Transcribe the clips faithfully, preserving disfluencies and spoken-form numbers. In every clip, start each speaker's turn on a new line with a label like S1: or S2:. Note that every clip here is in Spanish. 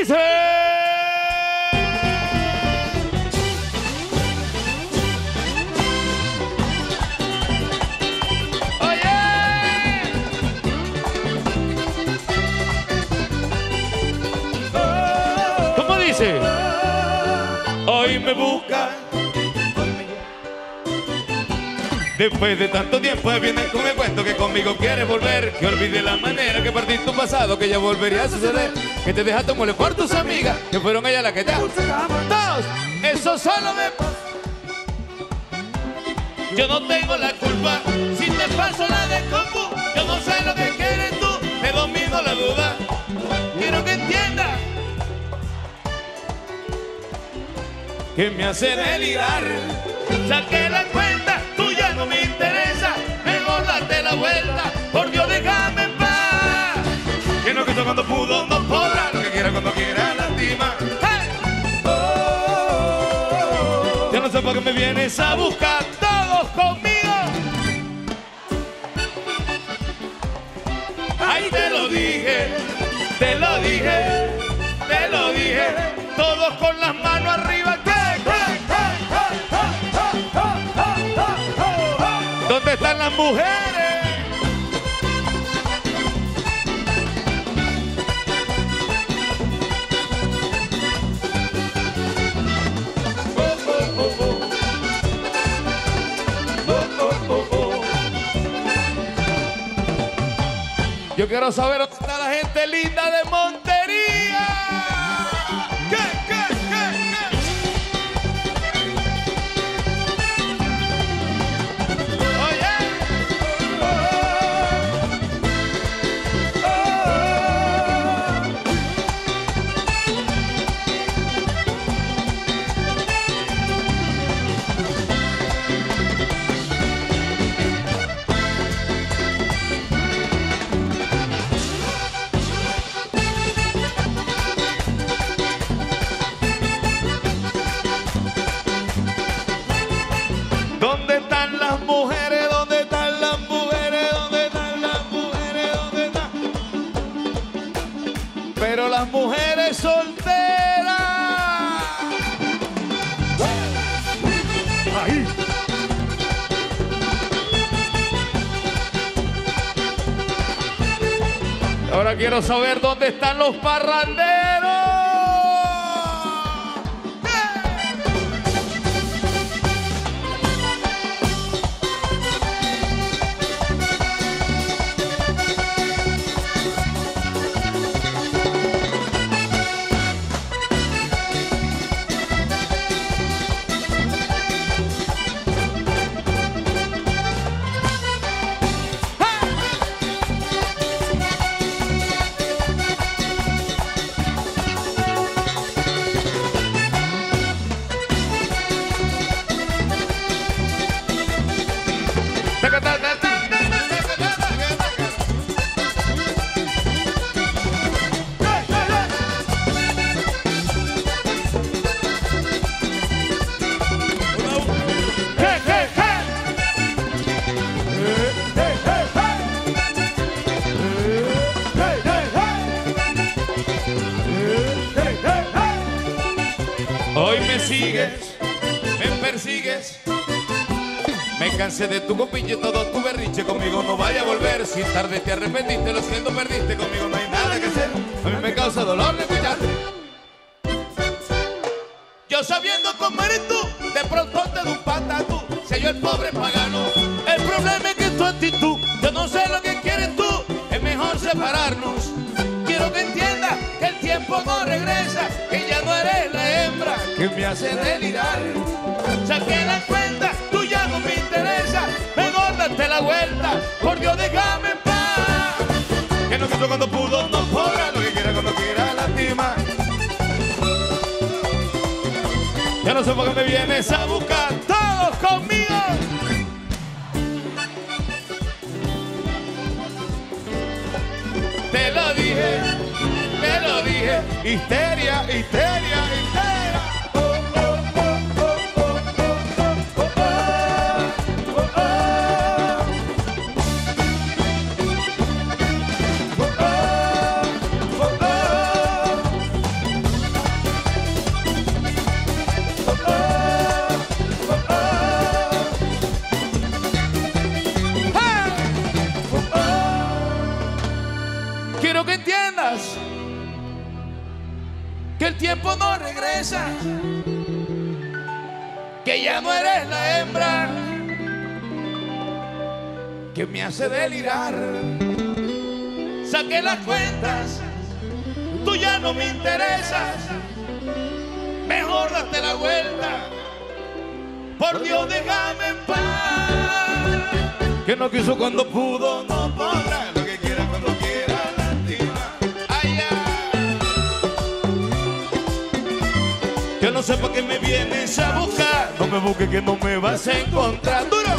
S1: dice? Dice, hoy me busca. Después de tanto tiempo vienes con el cuento que conmigo quieres volver. Que olvide la manera que partiste tu pasado, que ya volvería a suceder. Que te dejaste moler por tus amigas, que fueron ellas las que te... Todos, eso solo me pasa. Yo no tengo la culpa si te paso la de compu. Yo no sé lo que quieres tú, me domino la duda. Quiero que entiendas que me hace delirar. Saqué la cuenta, tú ya no me interesa. Mejor date la vuelta, por Dios déjame en paz. Que no quiso cuando pudo, no podrá. Lo que quiera cuando quiera, lastima. ¡Hey! Oh, ya no sé por qué me vienes a buscar. Todos conmigo. Ay, te lo dije, te lo dije, te lo dije. Todos con las manos arriba. ¿Dónde están las mujeres? Yo quiero saber dónde está la gente linda de Montería. ¿Qué, qué, qué, ¿Dónde están las mujeres? ¿Dónde están las mujeres? ¿Dónde están las mujeres? ¿Dónde están? Pero las mujeres solteras. Ahí. Ahora quiero saber dónde están los parranderos. Hoy me sigues, me persigues. Me cansé de tu copilla y todo tu berrinche. Conmigo no vaya a volver. Si tarde te arrepentiste, lo siento, perdiste. Conmigo no hay nada que hacer. A mí me causa dolor de escucharte. Yo sabiendo cómo eres tú, de pronto te doy un patatú. Soy yo el pobre pagano. El problema es que tu actitud, yo no sé lo que quieres tú. Es mejor separarnos. Quiero que entiendas que el tiempo no regresa, que ya no eres la hembra que me hace delirar. Saqué la cuenta, tú ya no me interesa. Mejor date la vuelta, por Dios déjame en paz. Que no quiso cuando pudo, no podrá. Lo que quiera cuando quiera, lastima. Ya no sé por qué me vienes a buscar. Todos conmigo. Te lo dije, te lo dije. Histeria, histeria, histeria. que el tiempo no regresa, que ya no eres la hembra que me hace delirar. Saqué las cuentas, tú ya no me interesas, mejor date la vuelta, por Dios déjame en paz. Que no quiso cuando pudo, no podrá, lo que quiera cuando quiera, lástima. Ay, ay. Yo no sé por qué me vienes a buscar, no me busques que no me vas a encontrar. ¡Duro!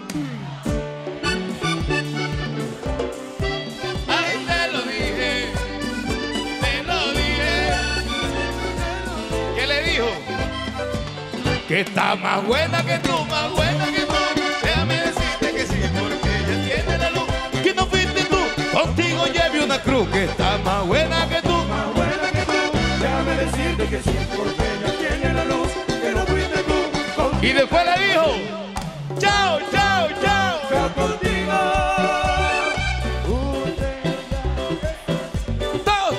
S1: Ay, te lo dije, te lo dije. ¿Qué le dijo? Que está más buena que tú, más buena que tú. Déjame decirte que sí, porque ella tiene la luz. Que no fuiste tú, contigo lleve una cruz. Que está más buena que tú,
S2: Más buena que tú, déjame decirte que sí, porque ella tiene la luz. Que no fuiste tú, contigo.
S1: y después le dijo, chao, chao, chao.
S2: Yo contigo.
S1: Todo,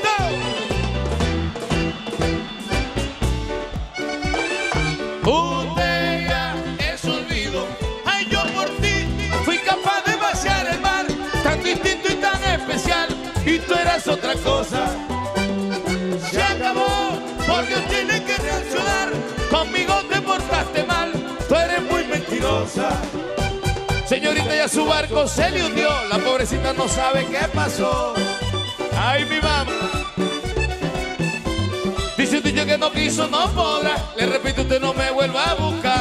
S1: todo. Un día es olvido. Ay, yo por ti fui capaz de vaciar el mar, tan distinto y tan especial, y tú eras otra cosa. Se acabó, porque tienes que reaccionar. Conmigo te portaste mal, tú eres muy mentirosa. Señorita, ya su barco se le hundió, la pobrecita no sabe qué pasó. Ay, mi mamá. Dice un dicho que no quiso, no podrá. Le repito, usted no me vuelva a buscar.